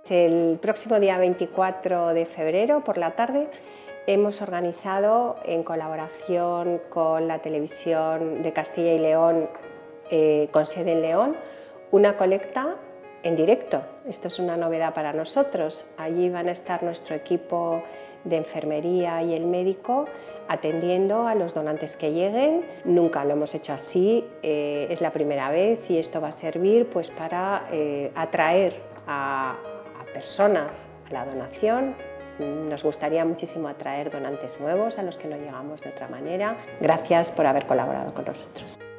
El próximo día 24 de febrero por la tarde hemos organizado, en colaboración con la televisión de Castilla y León, con sede en León, una colecta en directo. Esto es una novedad para nosotros. Allí van a estar nuestro equipo de enfermería y el médico atendiendo a los donantes que lleguen. Nunca lo hemos hecho así, es la primera vez, y esto va a servir pues, para atraer a personas a la donación. Nos gustaría muchísimo atraer donantes nuevos a los que no llegamos de otra manera. Gracias por haber colaborado con nosotros.